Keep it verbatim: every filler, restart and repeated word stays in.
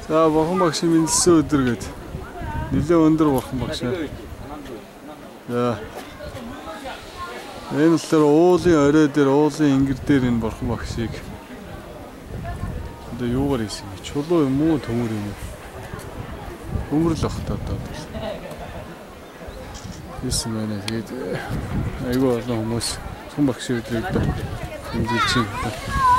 За бурхан багшийн мэндэлсэн өдөр гээд нэлээ өндөр бурхан багш. За. Энэ л уулын орой дээр уулын ингэр дээр энэ бурхан багшийг одоо юугаар хийсэн гэж чулуу юм уу төмөр юм уу? Төмөрлөх та одоо. Хийсэн байна. Тэгээд айгүй олон хүмүүс бурхан багшийн өдрийг хэмжилж байна.